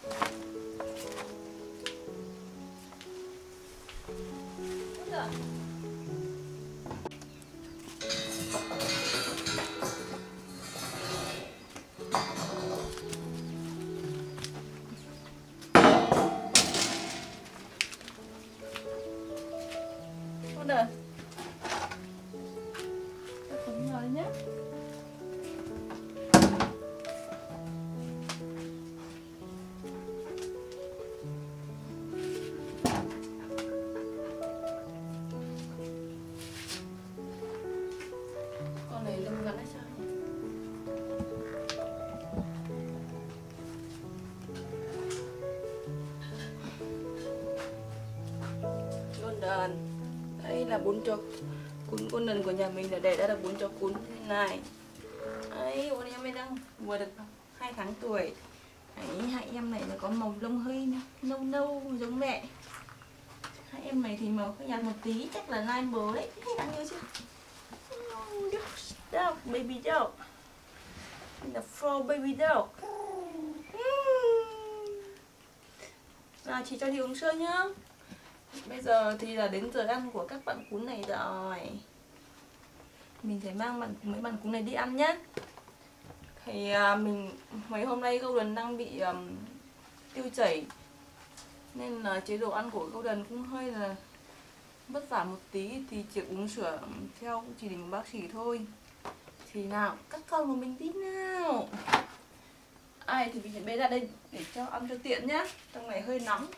Udah. Kita nhé. Con này lưng gắn hay sao? Golden. Đây là bún cho cún golden của nhà mình, là để đã là bún cho cún thế này. Đấy, bọn em đang vừa được 2 tháng tuổi. Đấy, hai em này là có màu lông hơi nâu nâu giống mẹ. Hai em này thì màu hơi nhạt một tí, chắc là nai bớ đấy. Thấy đáng nhớ chưa? Dog, baby dog. The fur baby dog. Nào, chị cho đi uống sữa nhá. Bây giờ thì là đến giờ ăn của các bạn cún này rồi. Mình phải mang mấy bạn cún này đi ăn nhé. Thì mình mấy hôm nay Golden đang bị tiêu chảy, nên là chế độ ăn của Golden cũng hơi là vất vả một tí, thì chỉ uống sữa theo chỉ định của bác sĩ thôi. Thì nào, các con của mình đi nào. Ai thì mình bế ra đây để cho ăn cho tiện nhá. Trong này hơi nóng.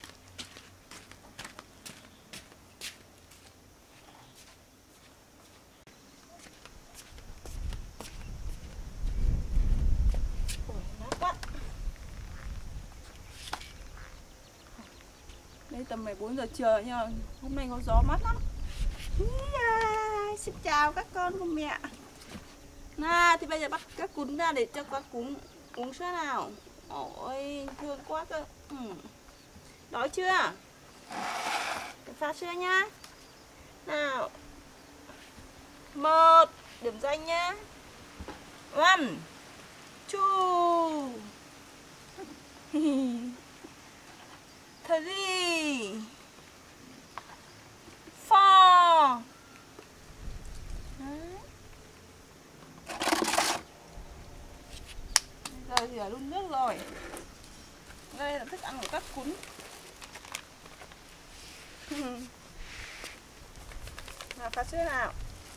Đây tầm 14 giờ trưa nhưng mà hôm nay có gió mát lắm. Xin chào các con của mẹ. Nào, thì bây giờ bắt các cún ra để cho các cún uống sữa nào. Ôi, thương quá cơ. Đói chưa? Để pha sữa nhá. Nào. 1, điểm danh nhá. 1, 2, 3, 4. Bây giờ thì là đun nước rồi. Đây là thức ăn của các cún. Nào, pha sữa nào.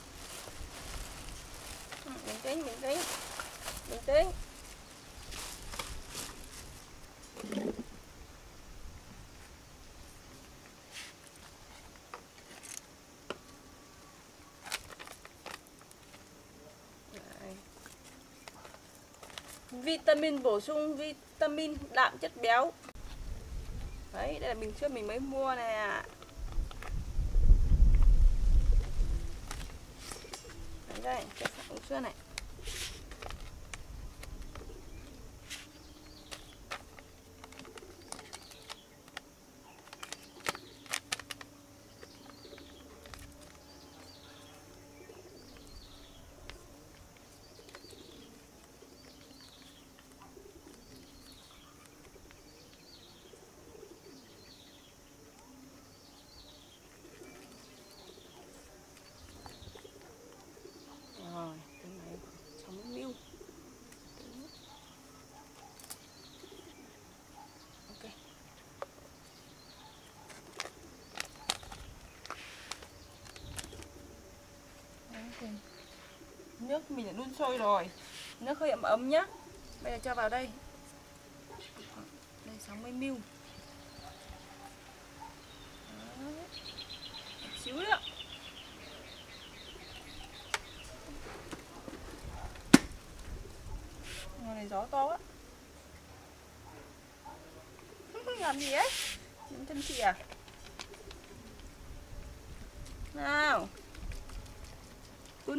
Bình tĩnh, bình tĩnh. Bình tĩnh. Vitamin bổ sung, vitamin đạm chất béo. Đấy, đây là bình sữa mình mới mua nè. Đấy đây, cái uống sữa này. Nước mình đã đun sôi rồi. Nước hơi ấm ấm nhá. Bây giờ cho vào đây. Đây 60ml. Một xíu nữa. Ngoài này gió to quá. Làm gì ấy? Nhìn chân chị à? Nào. Cún.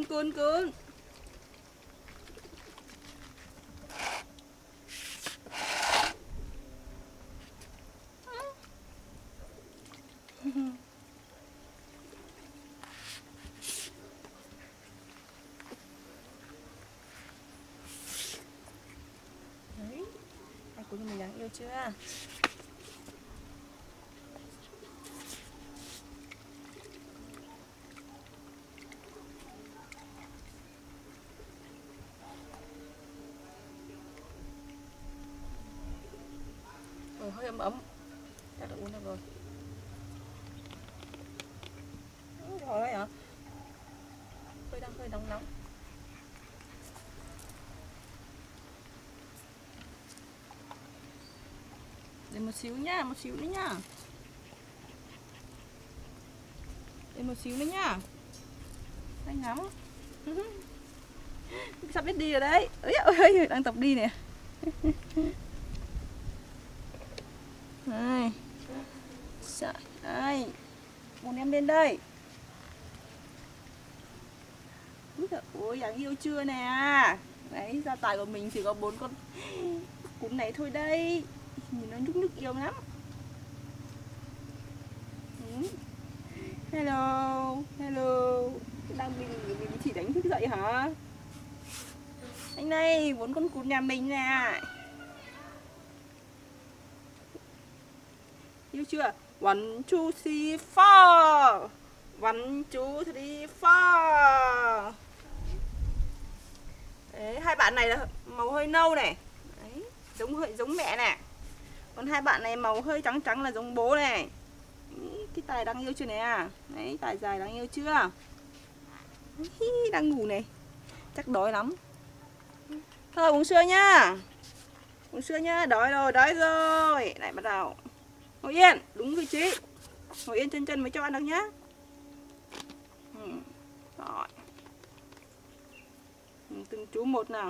cún nhà mình đáng yêu chưa? Hơi ấm ấm, chắc đã uống được rồi. Rồi đấy hả? Hơi nóng nóng. Để một xíu nhá, một xíu nữa nhá. Để một xíu nữa nhá. Anh ngắm. Sắp biết đi rồi đấy. Ôi, đang tập đi nè. Này. Đây. Một em lên đây. Ôi, đáng yêu chưa nè. Đấy, gia tài của mình chỉ có 4 con cún này thôi đây. Nhìn nó nhúc yêu lắm. Hello, hello. Đang mình chỉ đánh thức dậy hả? Anh này, 4 con cún nhà mình nè. Yêu chưa? 1, 2, 3, 4. 1, 2, 3, 4. Đấy, hai bạn này là màu hơi nâu này. Đấy, giống mẹ nè. Còn hai bạn này màu hơi trắng trắng là giống bố này. Cái Tài đang yêu chưa nè. Đấy, Tài dài đang yêu chưa? Đang ngủ này. Chắc đói lắm. Thôi uống sữa nhá. Uống sữa nhá, đói rồi. Lại bắt đầu. Ngồi yên, đúng vị trí. Ngồi yên chân mới cho ăn được nhá. Rồi. Từng chú một nào.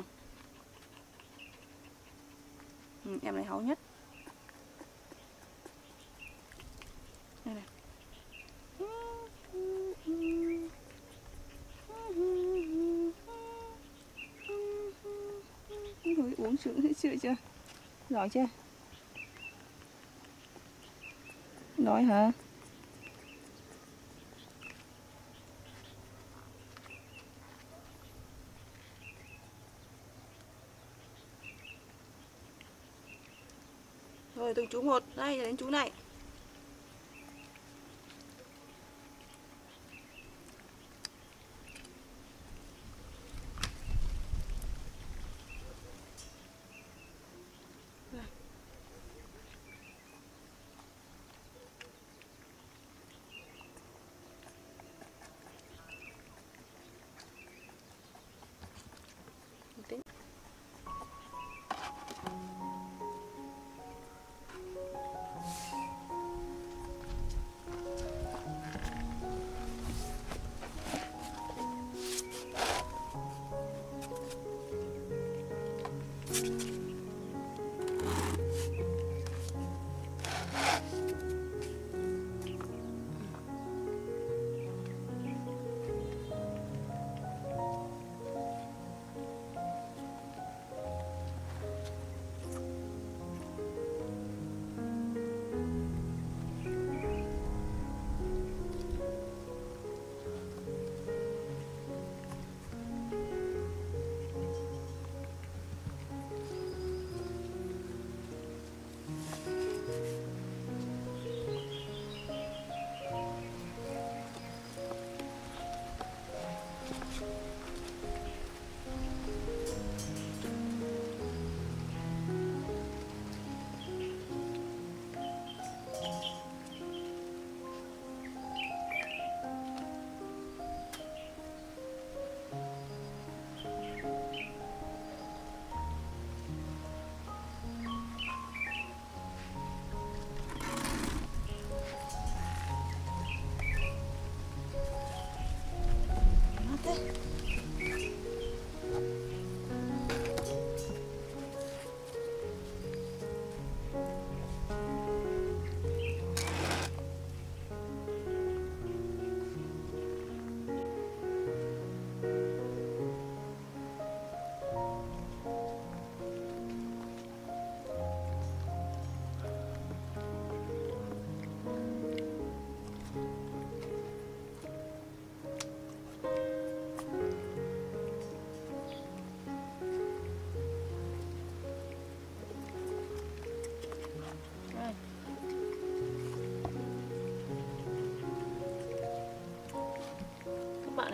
Em này háu nhất. Đây này. Uống sữa chưa? Giỏi chưa? Đói hả? Rồi từng chú một. Đây đến chú này.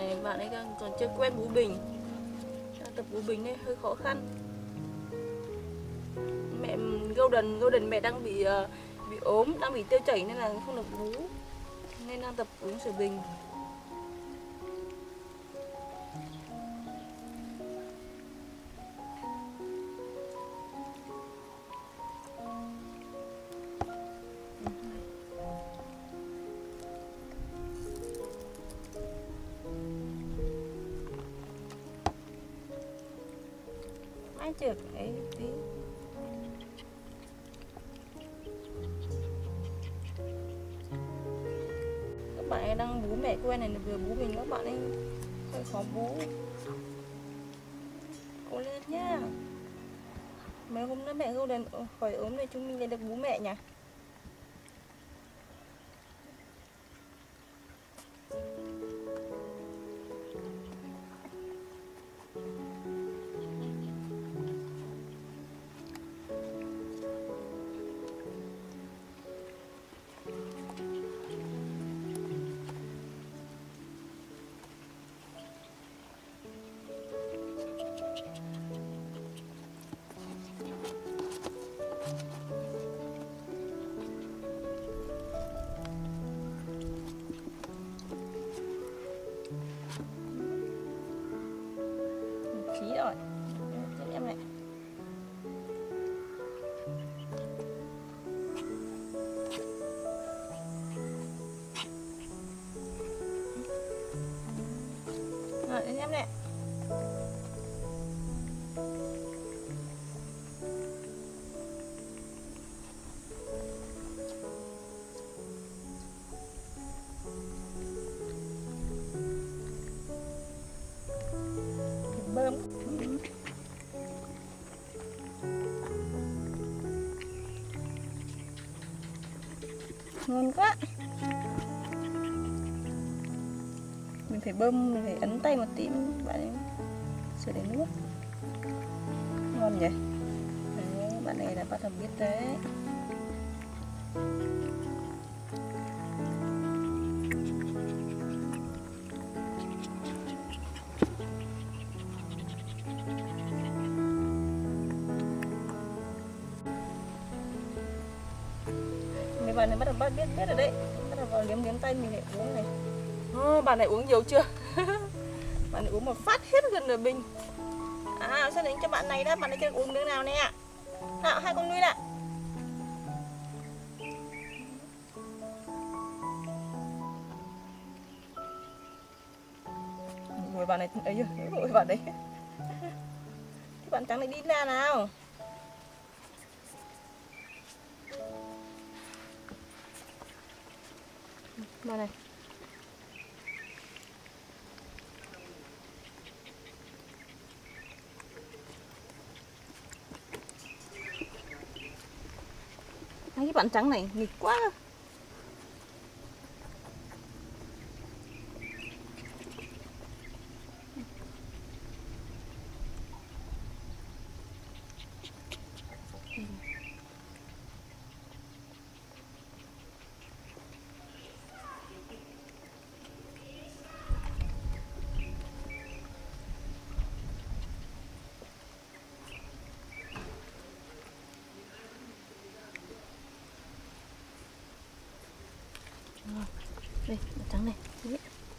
này bạn ấy còn chưa quen bú bình, tập bú bình này hơi khó khăn. Mẹ Golden mẹ đang bị ốm, đang bị tiêu chảy nên là không được bú, nên đang tập uống sữa bình. Mãi trượt ấy tí. Các bạn ấy đang bú mẹ quen này, vừa bú mình các bạn ấy hơi khó bú. Cố lên nhá. Mấy hôm nữa mẹ Golden khỏi ốm thì chúng mình lại được bú mẹ nhỉ. Khí rồi. Tiếp em này. Rồi đến em này. Bơm. Ngon quá. Mình phải bơm, mình phải ấn tay một tí bạn ấy sửa đến nước. Ngon nhỉ. Đấy, bạn này là bắt đầu biết đấy. Mấy bạn này bắt đầu biết rồi đấy. Bắt đầu vào liếm tay mình lại uống này. Bạn này uống nhiều chưa? Bạn này uống một phát hết gần nửa bình. Sao đến cho bạn này đó, bạn này chưa uống miếng nào nè. Nào, hai con nuôi lại. Rồi bạn này ấy rồi bạn đấy. Cái bạn trắng này đi ra nào. Bạn này. Cái bạn trắng này nghịch quá. Đây, bạn trắng này. Đấy.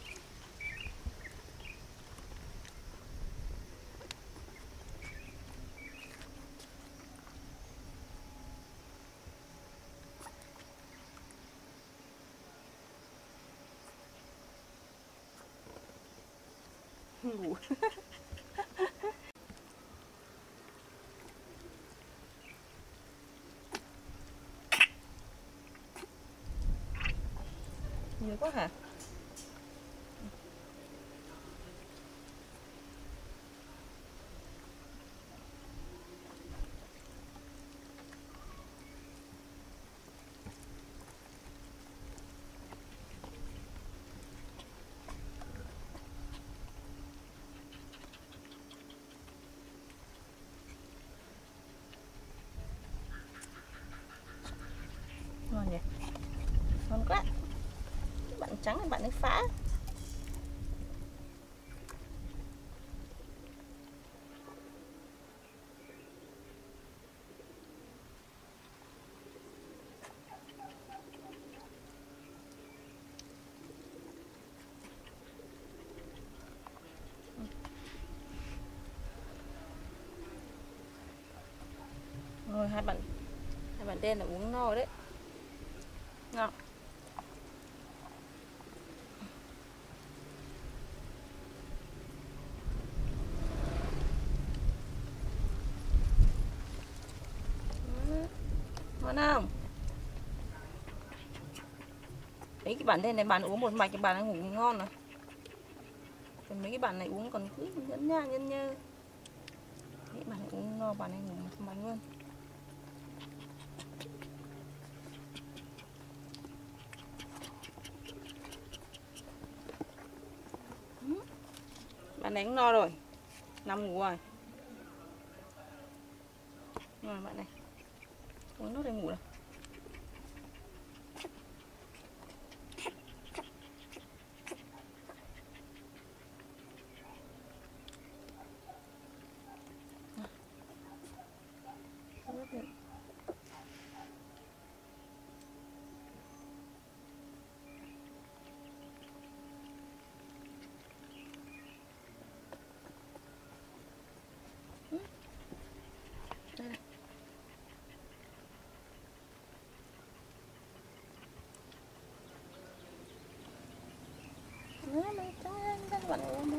Ngủ. Nhiều quá hả? Ngon nhỉ? Ngon quá. Bạn trắng thì bạn ấy phá. hai bạn đen là uống no đấy. Ngon. Ngon không? Mấy cái bạn đen này bạn uống một mạch cái bạn ấy ngủ ngon rồi. Còn mấy cái bạn này uống còn cứ nhẫn nha nhân nhơ. Mấy bạn này uống no bạn ấy ngủ một mạch luôn. Bạn này cũng no rồi, nằm ngủ rồi. Rồi bạn này uống nước để ngủ rồi. Đây này. Bạn này uống đấy.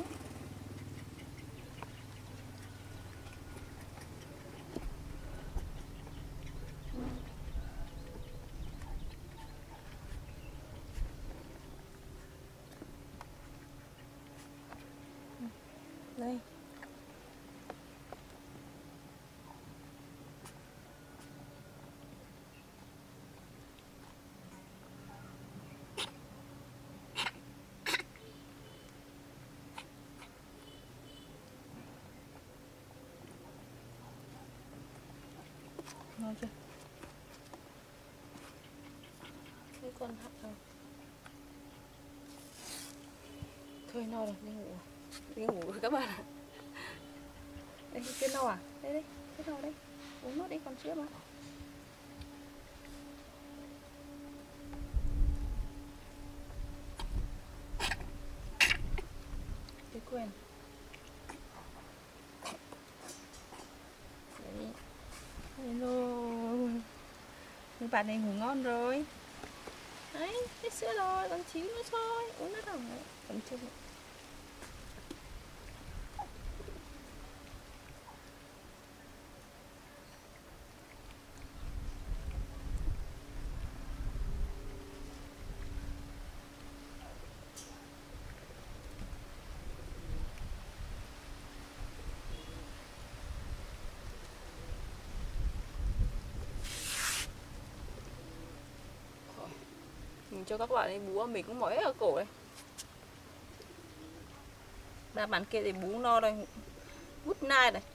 Đây. Ngon chưa? Cái con hạt rồi. Thôi no rồi, đi ngủ. Đi ngủ rồi các bạn ạ. Đây, cái no à? Đây đây, cái no đây. Uống nốt đi, còn sữa mà. Cái quyền. Đấy. Hello. Các bạn này ngủ ngon rồi. Đấy, cái sữa rồi, còn xíu nữa thôi. Uống nước không? Còn chưa. Mình cho các bạn ấy bú, mình cũng mỏi ở cổ đây. Ba bạn kia thì bú no đây, good night này.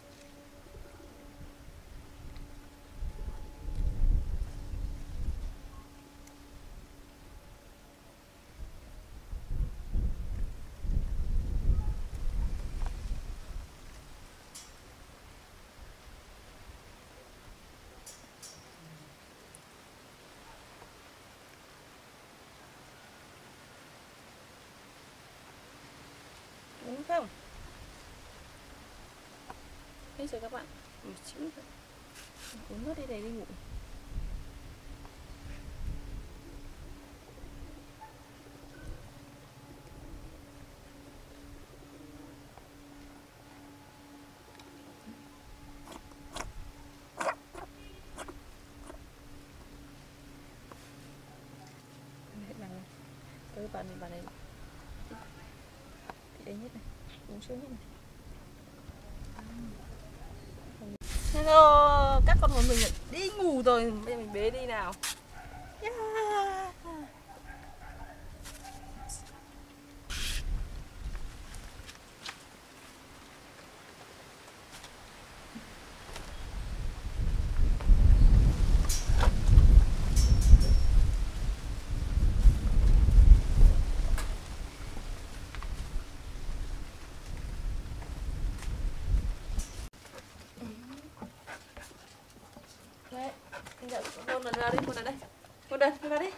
Đúng không? Hết rồi các bạn. Một xíu thôi. Uống nước đi để đi ngủ. Bạn này thì đây nhất này, uống sữa nhất này. Hello, các con của mình đi ngủ rồi, bây giờ mình bế đi nào. Yeah. Đấy, con này ra đi, con này đây. Con đây, ra đi.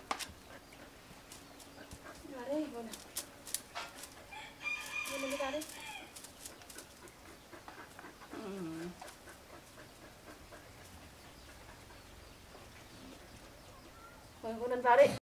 Ra đi, con này. Mình ra đi. Rồi, con lần vào đi.